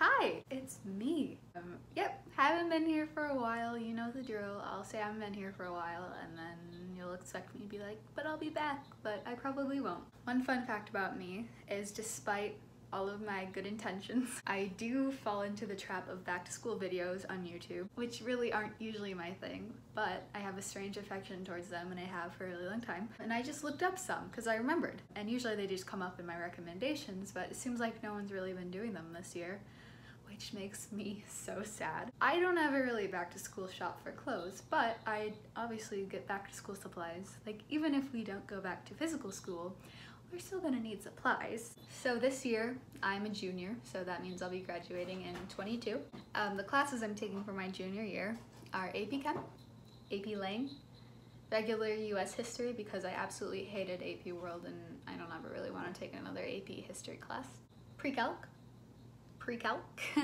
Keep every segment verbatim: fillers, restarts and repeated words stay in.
Hi, it's me. Um, yep, haven't been here for a while, you know the drill. I'll say I haven't been here for a while and then you'll expect me to be like, but I'll be back, but I probably won't. One fun fact about me is despite all of my good intentions, I do fall into the trap of back to school videos on YouTube, which really aren't usually my thing, but I have a strange affection towards them and I have for a really long time. And I just looked up some because I remembered, and usually they just come up in my recommendations, but it seems like no one's really been doing them this year, which makes me so sad. I don't ever really back to school shop for clothes, but I obviously get back to school supplies. Like, even if we don't go back to physical school, we're still gonna need supplies. So this year, I'm a junior, so that means I'll be graduating in twenty-two. Um, the classes I'm taking for my junior year are A P Chem, A P Lang, regular U S History because I absolutely hated A P World and I don't ever really want to take another A P History class. Pre-Calc, Pre-Calc,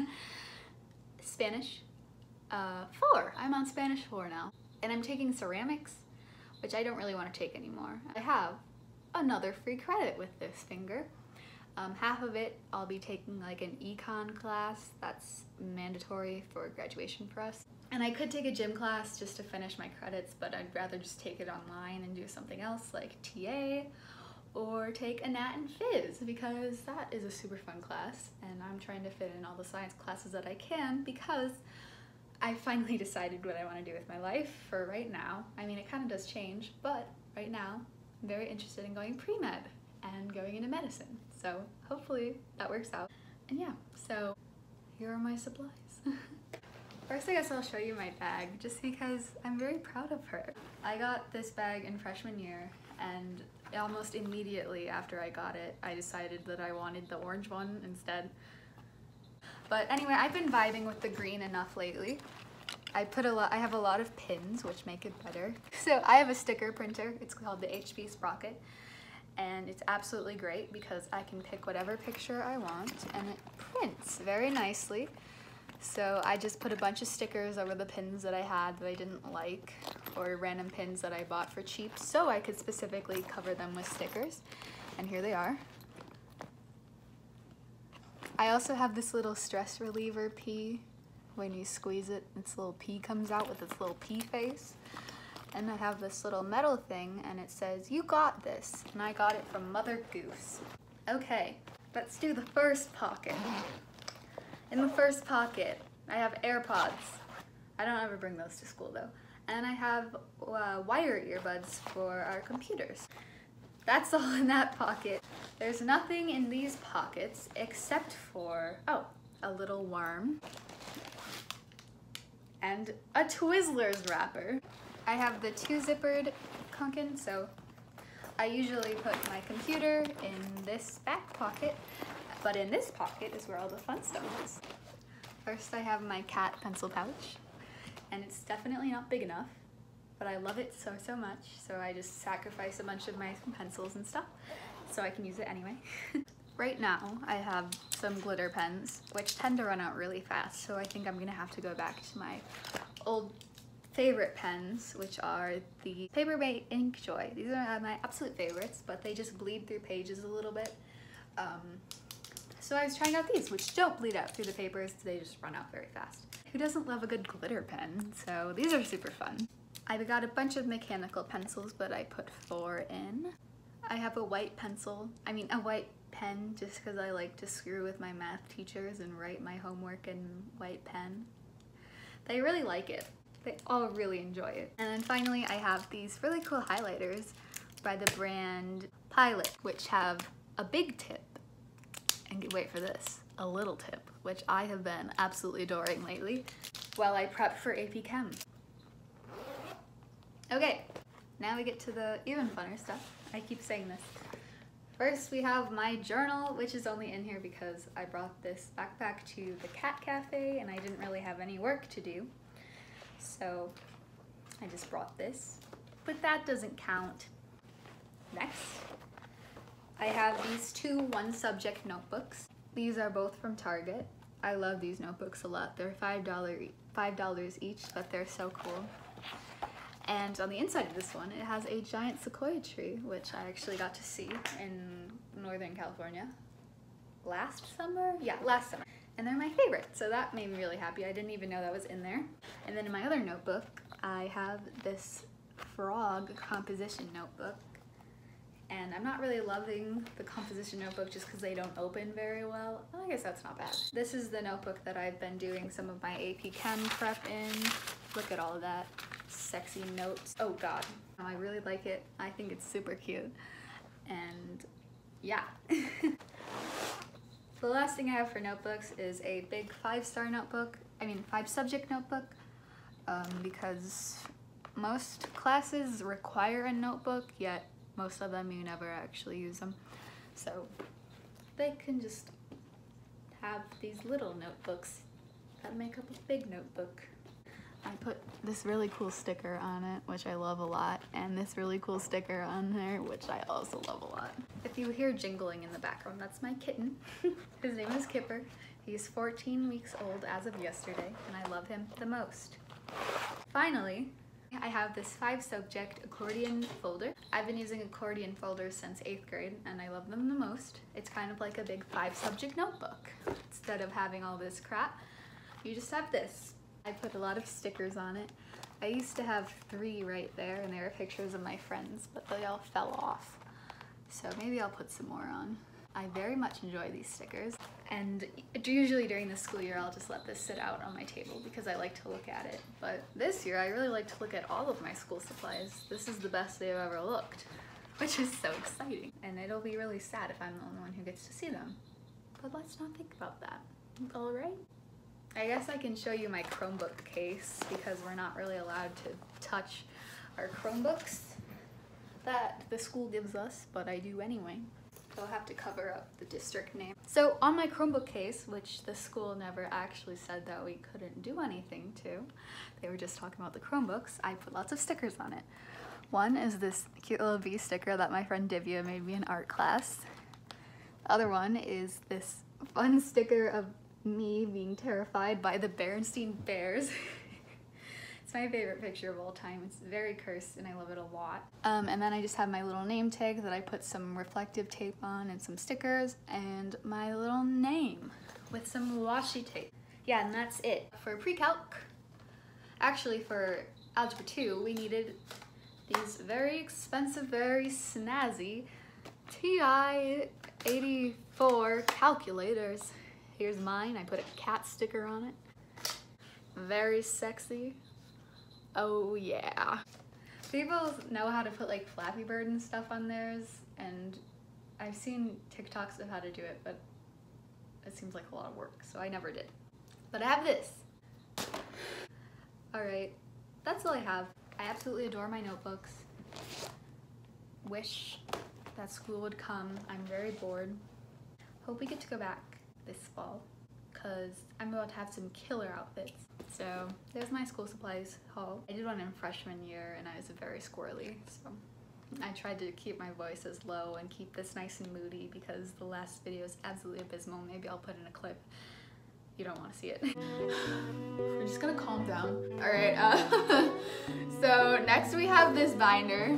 Spanish, uh, four. I'm on Spanish four now. And I'm taking Ceramics, which I don't really want to take anymore. I have another free credit with this finger. Um, half of it I'll be taking like an econ class that's mandatory for graduation for us. And I could take a gym class just to finish my credits, but I'd rather just take it online and do something else like T A or take a Nat and Phys because that is a super fun class and I'm trying to fit in all the science classes that I can because I finally decided what I want to do with my life for right now. I mean, it kind of does change, but right now I'm very interested in going pre-med and going into medicine. So hopefully that works out. And yeah, so here are my supplies. First, I guess I'll show you my bag just because I'm very proud of her. I got this bag in freshman year and almost immediately after I got it, I decided that I wanted the orange one instead. But anyway, I've been vibing with the green enough lately. I put a lot, I have a lot of pins, which make it better. So I have a sticker printer. It's called the H P Sprocket. And it's absolutely great because I can pick whatever picture I want and it prints very nicely. So I just put a bunch of stickers over the pins that I had that I didn't like, or random pins that I bought for cheap so I could specifically cover them with stickers. And here they are. I also have this little stress reliever pea. When you squeeze it, its little pea comes out with its little pea face. And I have this little metal thing and it says, "You got this." And I got it from Mother Goose. Okay, let's do the first pocket. In the first pocket, I have AirPods. I don't ever bring those to school though. And I have uh, wire earbuds for our computers. That's all in that pocket. There's nothing in these pockets except for, oh, a little worm and a Twizzlers wrapper. I have the two zippered Kunkin, so I usually put my computer in this back pocket, but in this pocket is where all the fun stuff is. First I have my cat pencil pouch, and it's definitely not big enough, but I love it so, so much, so I just sacrifice a bunch of my pencils and stuff so I can use it anyway. Right now I have some glitter pens, which tend to run out really fast, so I think I'm gonna have to go back to my old favorite pens, which are the Papermate Ink Joy. These are my absolute favorites, but they just bleed through pages a little bit. Um, so I was trying out these, which don't bleed out through the papers, they just run out very fast. Who doesn't love a good glitter pen? So these are super fun. I've got a bunch of mechanical pencils, but I put four in. I have a white pencil, I mean a white pen, just because I like to screw with my math teachers and write my homework in white pen. They really like it. They all really enjoy it. And then finally I have these really cool highlighters by the brand Pilot, which have a big tip, and wait for this, a little tip, which I have been absolutely adoring lately while I prep for A P Chem. Okay, now we get to the even funner stuff. I keep saying this. First we have my journal, which is only in here because I brought this backpack to the cat cafe and I didn't really have any work to do. So I just brought this, but that doesn't count. Next, I have these two one subject notebooks. These are both from Target. I love these notebooks a lot. They're five dollars each, but they're so cool. And on the inside of this one, it has a giant sequoia tree, which I actually got to see in Northern California last summer? Yeah, last summer. and they're my favorite, so that made me really happy. I didn't even know that was in there. And then in my other notebook, I have this frog composition notebook, and I'm not really loving the composition notebook just because they don't open very well. Well, I guess that's not bad. This is the notebook that I've been doing some of my A P Chem prep in. Look at all of that sexy notes. Oh god, I really like it. I think it's super cute, and yeah. The last thing I have for notebooks is a big five-star notebook, I mean five-subject notebook, um, because most classes require a notebook, yet most of them you never actually use them. So they can just have these little notebooks that make up a big notebook. I put this really cool sticker on it, which I love a lot, and this really cool sticker on there, which I also love a lot. If you hear jingling in the background, that's my kitten. His name is Kipper. He's fourteen weeks old as of yesterday, and I love him the most. Finally, I have this five subject accordion folder. I've been using accordion folders since eighth grade, and I love them the most. It's kind of like a big five subject notebook. Instead of having all this crap, you just have this. I put a lot of stickers on it. I used to have three right there, and they were pictures of my friends, but they all fell off. So maybe I'll put some more on. I very much enjoy these stickers, and usually during the school year I'll just let this sit out on my table because I like to look at it. But this year I really like to look at all of my school supplies. This is the best they've ever looked, which is so exciting. And it'll be really sad if I'm the only one who gets to see them. But let's not think about that. All right? I guess I can show you my Chromebook case because we're not really allowed to touch our Chromebooks that the school gives us, but I do anyway. So I'll have to cover up the district name. So on my Chromebook case, which the school never actually said that we couldn't do anything to, they were just talking about the Chromebooks, I put lots of stickers on it. One is this cute little bee sticker that my friend Divya made me in art class. The other one is this fun sticker of me being terrified by the Berenstain Bears. It's my favorite picture of all time. It's very cursed and I love it a lot. Um, and then I just have my little name tag that I put some reflective tape on and some stickers and my little name with some washi tape. Yeah, and that's it. For pre-calc, actually for Algebra two, we needed these very expensive, very snazzy T I eighty-four calculators. Here's mine. I put a cat sticker on it. Very sexy. Oh yeah. People know how to put like Flappy Bird and stuff on theirs, and I've seen TikToks of how to do it, but it seems like a lot of work, so I never did. But I have this. Alright, that's all I have. I absolutely adore my notebooks. Wish that school would come. I'm very bored. Hope we get to go back this fall, because I'm about to have some killer outfits. So there's my school supplies haul. I did one in freshman year and I was very squirrely, so I tried to keep my voice as low and keep this nice and moody because the last video is absolutely abysmal. Maybe I'll put in a clip. You don't want to see it. We're just gonna calm down. Alright, uh, so next we have this binder.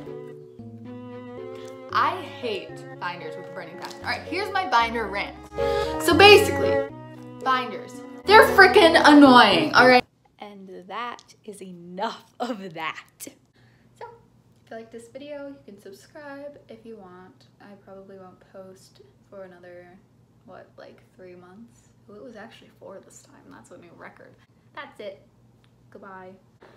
I hate binders with a burning passion. Alright, here's my binder rant. So basically, binders, they're freaking annoying, alright? And that is enough of that. So, if you like this video, you can subscribe if you want. I probably won't post for another, what, like three months? Well, it was actually four this time. That's a new record. That's it. Goodbye.